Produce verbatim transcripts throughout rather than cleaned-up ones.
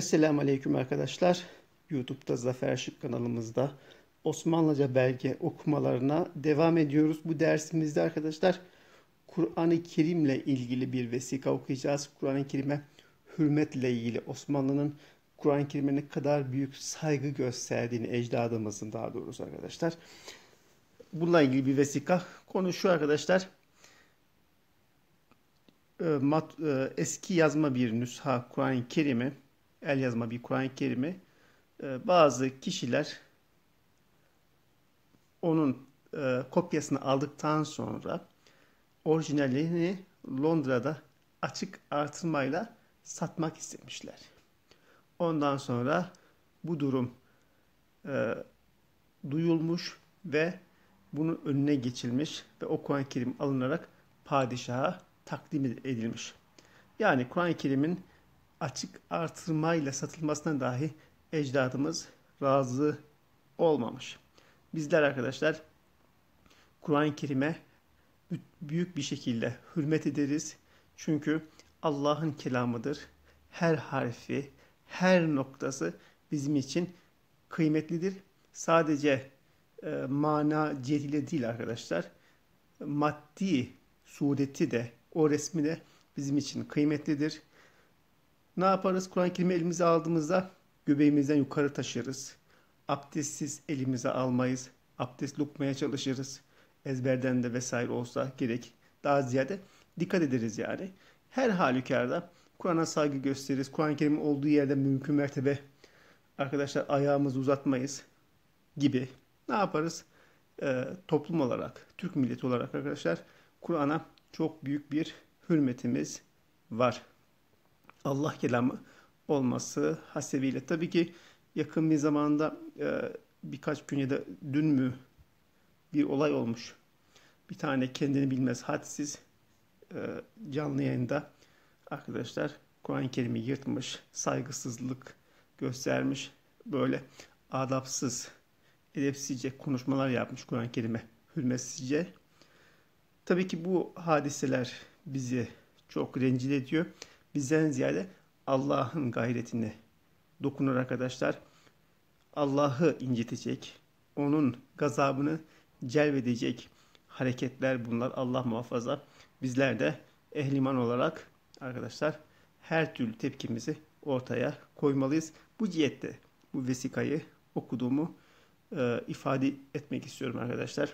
Esselamu Aleyküm arkadaşlar. YouTube'da Zafer Şık kanalımızda Osmanlıca belge okumalarına devam ediyoruz. Bu dersimizde arkadaşlar Kur'an-ı Kerim'le ilgili bir vesika okuyacağız. Kur'an-ı Kerim'e hürmetle ilgili Osmanlı'nın Kur'an-ı Kerim'e ne kadar büyük saygı gösterdiğini, ecdadımızın daha doğrusu arkadaşlar. Bununla ilgili bir vesika. Konu şu arkadaşlar. Mat, eski yazma bir nüsha Kur'an-ı Kerim'i, el yazma bir Kur'an-ı Kerim'i bazı kişiler onun kopyasını aldıktan sonra orijinalini Londra'da açık artırmayla satmak istemişler. Ondan sonra bu durum e, duyulmuş ve bunun önüne geçilmiş ve o Kur'an-ı Kerim alınarak padişaha takdim edilmiş. Yani Kur'an-ı Kerim'in açık artırmayla satılmasına dahi ecdadımız razı olmamış. Bizler arkadaşlar Kur'an-ı Kerim'e büyük bir şekilde hürmet ederiz. Çünkü Allah'ın kelamıdır. Her harfi, her noktası bizim için kıymetlidir. Sadece e, mana cihetiyle değil arkadaşlar. Maddi sureti de, o resmi de bizim için kıymetlidir. Ne yaparız? Kur'an-ı Kerim'i elimize aldığımızda göbeğimizden yukarı taşırız. Abdestsiz elimize almayız. Abdestli okumaya çalışırız. Ezberden de vesaire olsa gerek. Daha ziyade dikkat ederiz yani. Her halükarda Kur'an'a saygı gösteririz. Kur'an-ı Kerim'in olduğu yerde mümkün mertebe arkadaşlar ayağımızı uzatmayız gibi. Ne yaparız? Ee, toplum olarak, Türk milleti olarak arkadaşlar Kur'an'a çok büyük bir hürmetimiz var. Allah kelamı olması hasebiyle. Tabii ki yakın bir zamanda e, birkaç gün ya da dün mü bir olay olmuş. Bir tane kendini bilmez hadsiz e, canlı yayında arkadaşlar Kur'an-ı Kerim'i yırtmış, saygısızlık göstermiş, böyle adapsız, edepsizce konuşmalar yapmış Kur'an-ı Kerim'e, hürmetsizce. Tabii ki bu hadiseler bizi çok rencide ediyor. Bizden ziyade Allah'ın gayretine dokunur arkadaşlar. Allah'ı incitecek, onun gazabını celbedecek hareketler bunlar. Allah muhafaza. Bizler de ehl-i iman olarak arkadaşlar her türlü tepkimizi ortaya koymalıyız. Bu cihette bu vesikayı okuduğumu e, ifade etmek istiyorum arkadaşlar.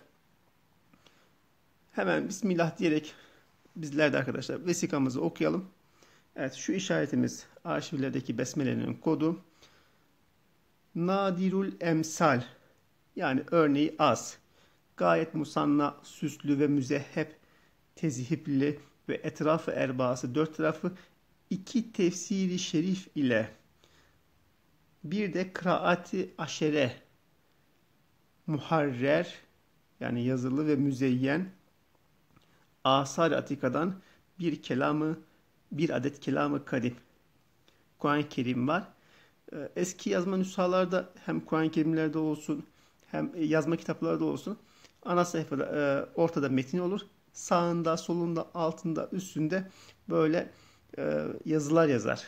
Hemen Bismillah diyerek bizler de arkadaşlar vesikamızı okuyalım. Evet, şu işaretimiz arşivlerdeki besmelenin kodu. Nadirul emsal, yani örneği az. Gayet musanna, süslü ve müzehhep, tezhipli ve etrafı erbası dört tarafı iki tefsiri şerif ile bir de kıraati aşere muharrer, yani yazılı ve müzeyyen asar atikadan bir kelamı bir adet kelamı kadim Kur'an-ı Kerim var. Eski yazma nüshalarda hem Kur'an-ı Kerimlerde olsun hem yazma kitaplarda olsun ana sayfada ortada metin olur. Sağında, solunda, altında, üstünde böyle yazılar yazar.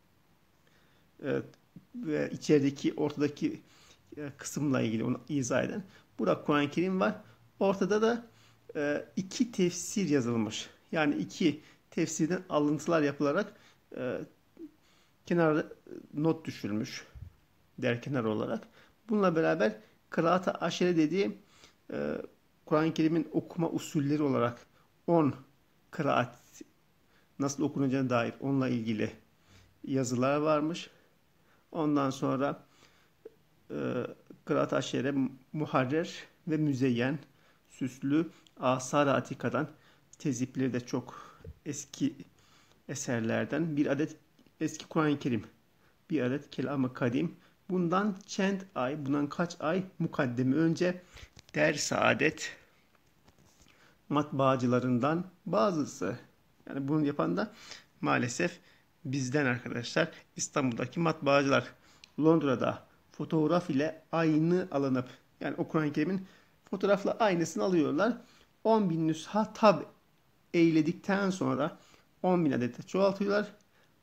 Ve içerideki, ortadaki kısımla ilgili onu izah eden. Burada Kur'an-ı Kerim var. Ortada da iki tefsir yazılmış. Yani iki tefsirden alıntılar yapılarak e, kenara not düşülmüş der kenar olarak. Bununla beraber kıraat-ı aşere dediği e, Kur'an-ı Kerim'in okuma usulleri olarak on kıraat nasıl okunacağına dair onunla ilgili yazılar varmış. Ondan sonra e, kıraat-ı aşere muharrer ve müzeyyen, süslü, asar-ı atikadan, tezipleri de çok eski eserlerden bir adet eski Kur'an-ı Kerim, bir adet kelam-ı kadim. Bundan çend ay, bundan kaç ay mukaddemi önce Der Saadet matbaacılarından bazısı, yani bunu yapan da maalesef bizden arkadaşlar, İstanbul'daki matbaacılar. Londra'da fotoğraf ile aynı alınıp, yani o Kur'an-ı Kerim'in fotoğrafla aynısını alıyorlar. on bin nüsha tab eyledikten sonra on bin adete çoğaltıyorlar.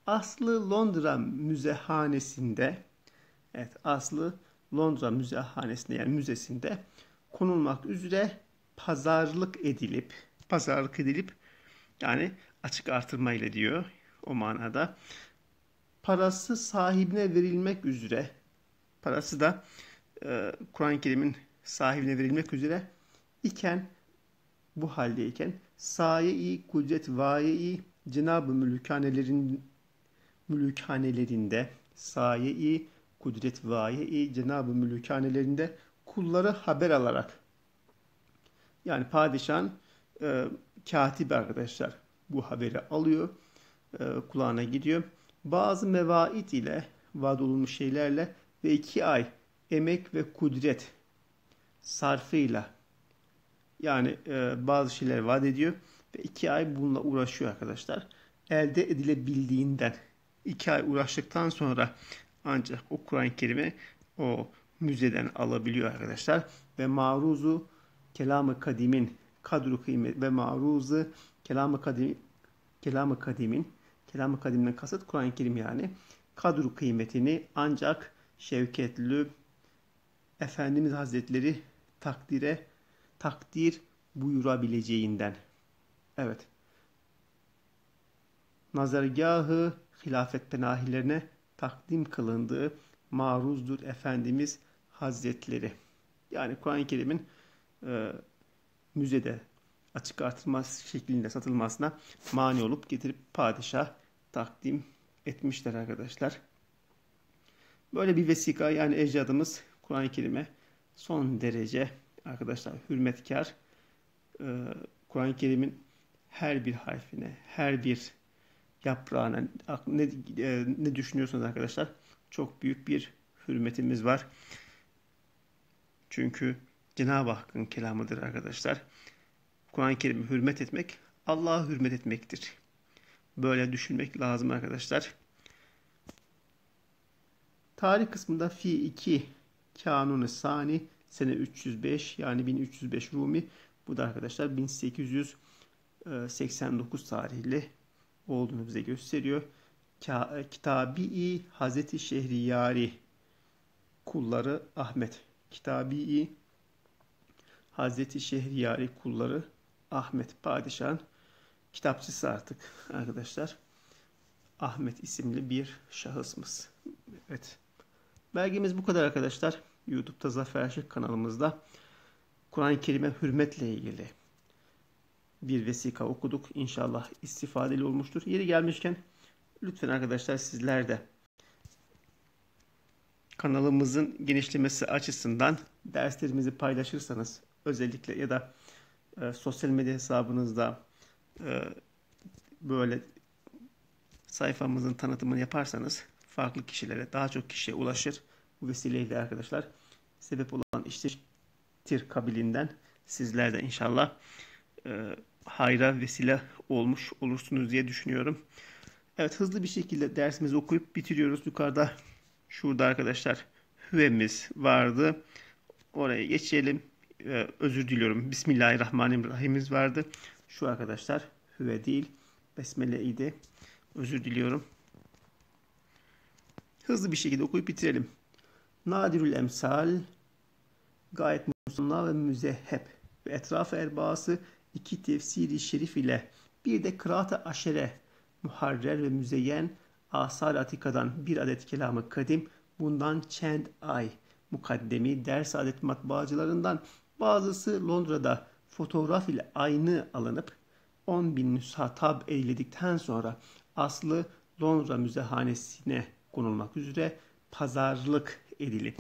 aslı Londra Müzehanesi'nde, evet aslı Londra Müzehanesi'nde yani müzesinde konulmak üzere pazarlık edilip, pazarlık edilip yani açık artırma ile diyor o manada. Parası sahibine verilmek üzere, parası da e, Kur'an-ı Kerim'in sahibine verilmek üzere iken, bu haldeyken saye-i kudret vaye-i Cenab-ı Mülkhanelerin mülkhanelerinde saye-i kudret vaye-i Cenab-ı Mülkhanelerinde kulları haber alarak, yani padişahın e, katibi arkadaşlar bu haberi alıyor, e, kulağına gidiyor. Bazı mevait ile, vaad olunmuş şeylerle ve iki ay emek ve kudret sarfıyla, yani e, bazı şeyler vaat ediyor ve iki ay bununla uğraşıyor arkadaşlar. Elde edilebildiğinden iki ay uğraştıktan sonra ancak o Kur'an-ı Kerim'i o müzeden alabiliyor arkadaşlar. Ve maruzu kelam-ı kadimin kadru kıymet ve maruzu kelam-ı kadim kelam-ı kadimin kelam-ı kadimden kasıt Kur'an-ı Kerim yani kadru kıymetini ancak şevketli Efendimiz Hazretleri takdire takdir buyurabileceğinden. Evet. Nazargahı hilafet penahilerine takdim kılındığı maruzdur Efendimiz Hazretleri. Yani Kur'an-ı Kerim'in e, müzede açık artırma şeklinde satılmasına mani olup getirip padişah takdim etmişler arkadaşlar. Böyle bir vesika, yani ecdadımız Kur'an-ı Kerim'e son derece arkadaşlar hürmetkar. Ee, Kur'an-ı Kerim'in her bir harfine, her bir yaprağına ne, e, ne düşünüyorsanız arkadaşlar çok büyük bir hürmetimiz var. Çünkü Cenab-ı Hakk'ın kelamıdır arkadaşlar. Kur'an-ı Kerim'e hürmet etmek, Allah'a hürmet etmektir. Böyle düşünmek lazım arkadaşlar. Tarih kısmında fi iki Kanun-u Sani sene üç yüz beş, yani bin üç yüz beş Rumi. Bu da arkadaşlar bin sekiz yüz seksen dokuz tarihli olduğunu bize gösteriyor. Kitabi-i Hazreti Şehriyari kulları Ahmet. Kitabi-i Hazreti Şehriyari kulları Ahmet padişahın kitapçısı artık arkadaşlar. Ahmet isimli bir şahısımız. Evet. Belgemiz bu kadar arkadaşlar. YouTube'da Zafer Şık kanalımızda Kur'an-ı Kerim'e hürmetle ilgili bir vesika okuduk. İnşallah istifadeli olmuştur. Yeri gelmişken lütfen arkadaşlar sizler de kanalımızın genişlemesi açısından derslerimizi paylaşırsanız, özellikle ya da e, sosyal medya hesabınızda e, böyle sayfamızın tanıtımını yaparsanız farklı kişilere, daha çok kişiye ulaşır. Bu vesileyle arkadaşlar sebep olan iştir kabilinden sizler de inşallah e, hayra vesile olmuş olursunuz diye düşünüyorum. Evet, hızlı bir şekilde dersimizi okuyup bitiriyoruz. Yukarıda şurada arkadaşlar hüvemiz vardı. Oraya geçelim. Ee, özür diliyorum. Bismillahirrahmanirrahim'imiz vardı. Şu arkadaşlar hüve değil, besmele idi. Özür diliyorum. Hızlı bir şekilde okuyup bitirelim. Nadirül emsal gayet musanna ve müzehheb ve etrafı erbası iki tefsiri şerif ile bir de kıraat-ı aşere muharrer ve müzeyyen asar atikadan bir adet kelamı kadim, bundan çend ay mukaddemi ders adet matbaacılarından bazısı Londra'da fotoğraf ile aynı alınıp on bin nüsha tab eyledikten sonra aslı Londra müzehanesine konulmak üzere pazarlık edilip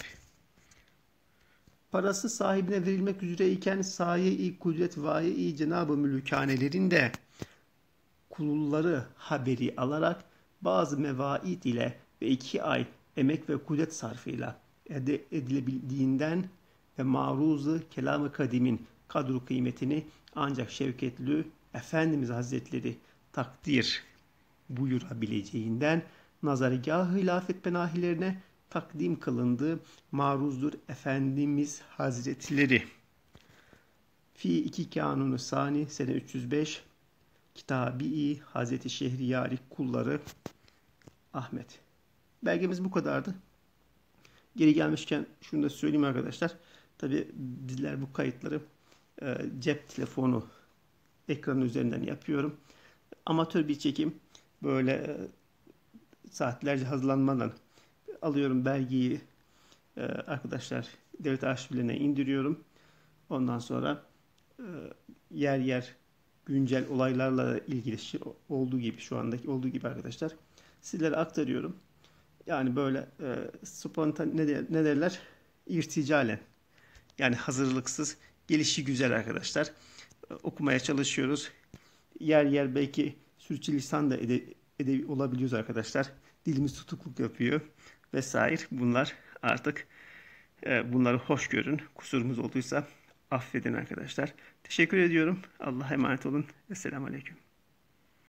parası sahibine verilmek üzereyken saye-i kudret vaye-i Cenab-ı Mülkhanelerinde kulları haberi alarak bazı mevait ile ve iki ay emek ve kudret sarfıyla elde edilebildiğinden ve maruzu kelam-ı kadimin kadru kıymetini ancak şevketli Efendimiz Hazretleri takdir buyurabileceğinden nazargâh-ı hilafet penahilerine takdim kılındığı maruzdur Efendimiz Hazretleri. Fi iki Kanun-u Sani sene üç yüz beş Kitabi-i Hazreti Şehriyari kulları Ahmet. Belgemiz bu kadardı. Geri gelmişken şunu da söyleyeyim arkadaşlar. Tabi bizler bu kayıtları e, cep telefonu ekranı üzerinden yapıyorum. Amatör bir çekim. Böyle e, saatlerce hazırlanmadan alıyorum belgeyi, e, arkadaşlar devlet arşivlerine indiriyorum. Ondan sonra e, yer yer güncel olaylarla ilgili şey, olduğu gibi şu andaki olduğu gibi arkadaşlar sizlere aktarıyorum. Yani böyle e, spontan ne, de, ne derler? İrticalen. Yani hazırlıksız, gelişi güzel arkadaşlar. E, okumaya çalışıyoruz. Yer yer belki sürçülisan da ede, ede olabiliyoruz arkadaşlar. Dilimiz tutukluk yapıyor vesaire. Bunlar artık e, bunları hoş görün. Kusurumuz olduysa affedin arkadaşlar. Teşekkür ediyorum. Allah'a emanet olun. Esselamu Aleyküm.